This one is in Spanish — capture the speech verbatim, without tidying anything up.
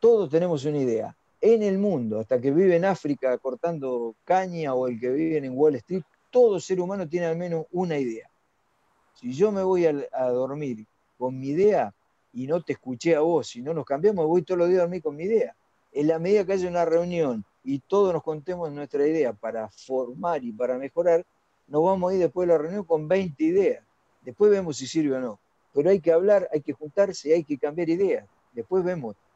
todos tenemos una idea. En el mundo, hasta que vive en África cortando caña o el que vive en Wall Street, todo ser humano tiene al menos una idea. Si yo me voy a, a dormir con mi idea y no te escuché a vos, si no nos cambiamos, voy todos los días a dormir con mi idea. En la medida que haya una reunión y todos nos contemos nuestra idea para formar y para mejorar, nos vamos a ir después de la reunión con veinte ideas. Después vemos si sirve o no. Pero hay que hablar, hay que juntarse, hay que cambiar ideas. Después vemos